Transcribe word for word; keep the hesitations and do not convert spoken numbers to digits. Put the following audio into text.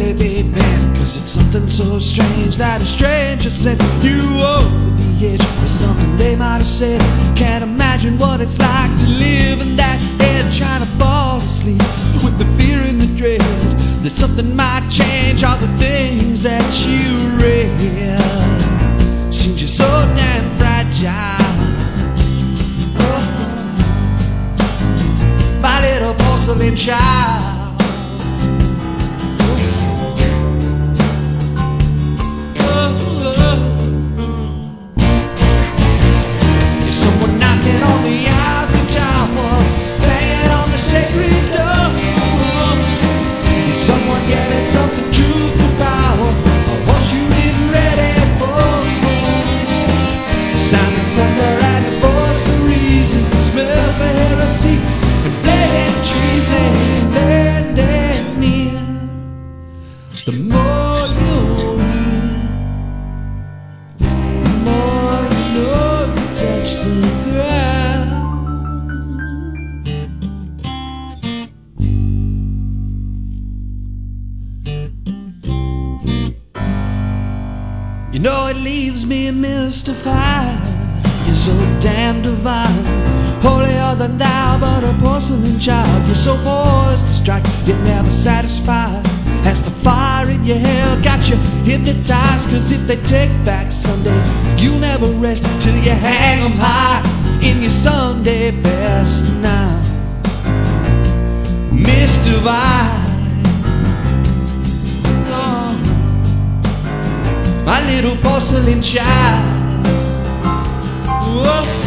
baby bend, cause it's something so strange that a stranger sent you over the edge. It's something they might have said. Can't imagine what it's like to live in that head, trying to fall asleep with the fear and the dread that something might change all the things that you read. Seems you're so damn fragile, oh, my little porcelain child. The more you hear, the more you know you touch the ground. You know it leaves me mystified. You're so damn divine, holier than thou, but a porcelain child. You're so poised to strike, yet never satisfied. As the fire in your hair got you hypnotized, cause if they take back Sunday, you'll never rest till you hang 'em high in your Sunday best. Now, Miss Divine, oh, my little porcelain child. Whoa.